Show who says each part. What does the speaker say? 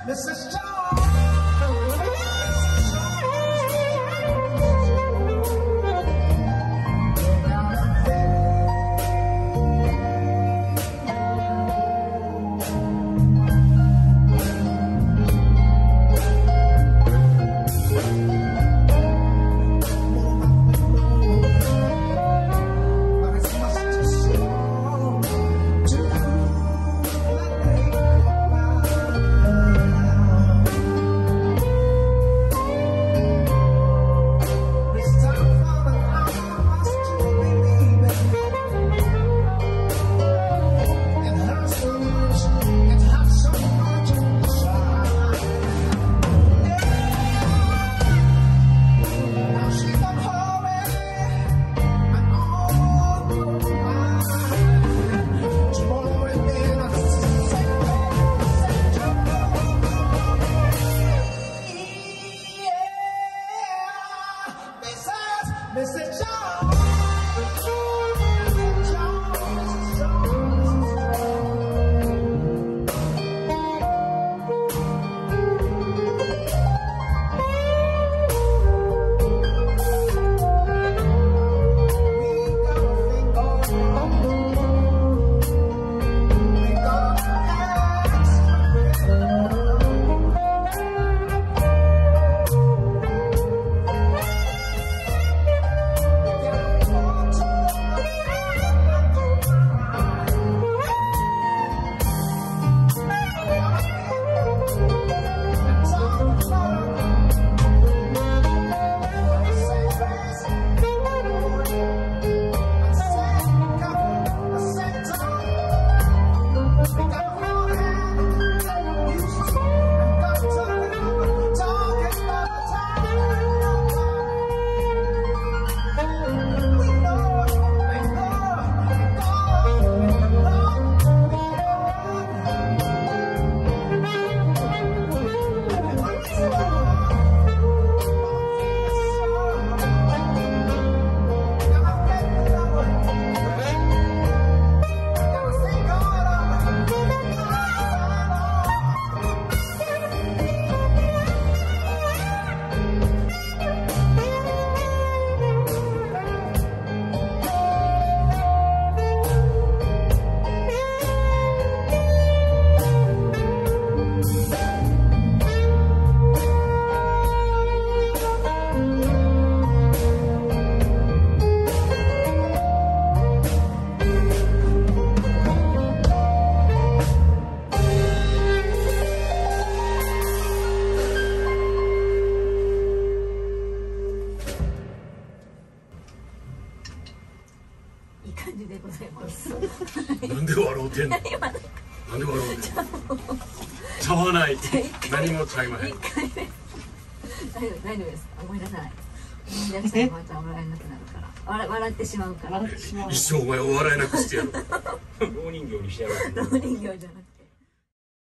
Speaker 1: Mrs. Jones. Mrs. Jones.
Speaker 2: いい感じでございます。
Speaker 3: なんで笑うてんの。なんで笑うてんの。ちゃわない。何もちゃいまへん。
Speaker 2: 大丈夫です。思い出さない。思い出したらまた笑えなくなるから。笑ってしまうから。
Speaker 3: 一生お前を笑えなくしてやる。
Speaker 4: 老人形にしてやる。
Speaker 2: 老人形じゃなくて。